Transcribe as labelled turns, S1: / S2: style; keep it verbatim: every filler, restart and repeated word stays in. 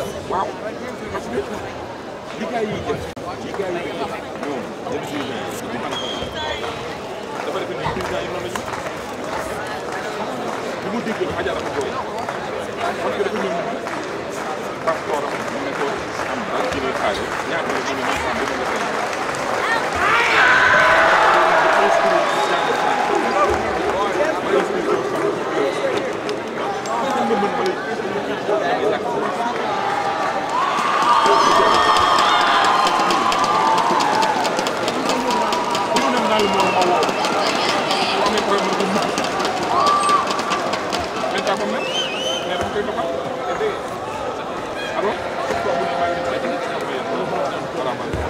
S1: waaw parce que li gars yi def li gars yi def ñoom dem si di man dafa defe ne président yi noonu lañu bi mu dégg dafa jar a ko booy parce que dafa ñëw passeport am mu ne ko am daal jëlee xaalis ñaata la ñu ne man am dama la fay alors